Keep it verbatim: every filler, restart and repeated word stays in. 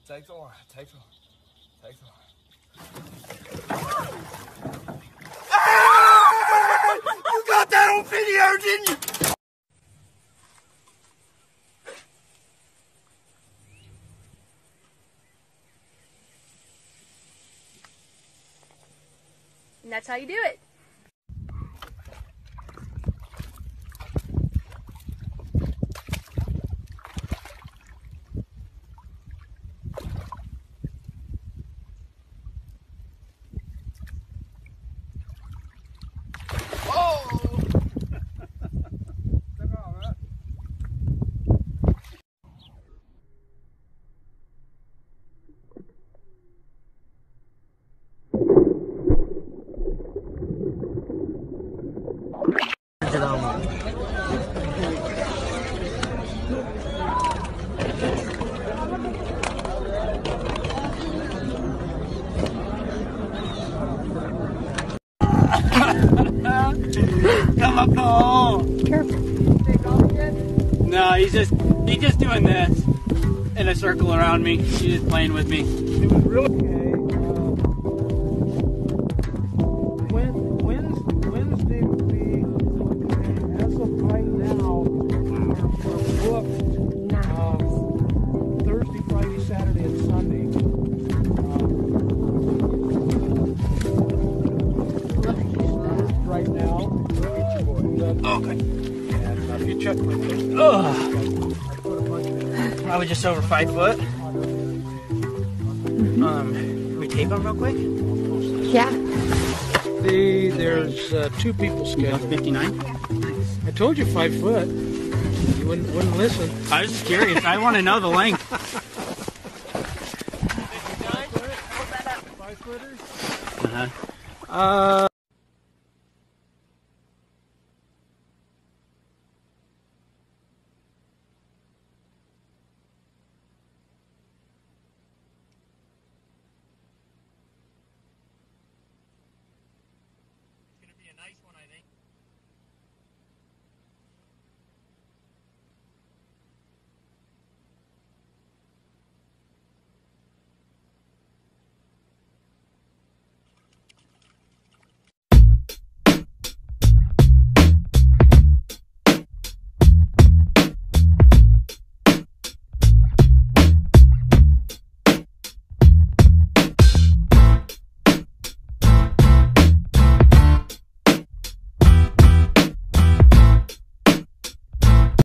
Takes on, takes on, takes on. Ah! You got that on video, didn't you? And that's how you do it. Come up, Paul. No, he's just he's just doing this in a circle around me. He's just playing with me. It was really okay. Uh, Wednesday, Wednesday would be okay. As of right now, we're booked uh, Thursday, Friday, Saturday, and Sunday. Uh, right now. Okay. And uh, you check with me. I was just over five foot. Um, can we tape him real quick? Yeah. The, there's uh, two people scheduled. fifty-nine? I told you five foot. You wouldn't, wouldn't listen. I was just curious. I want to know the length. Five footers? Uh-huh. Uh,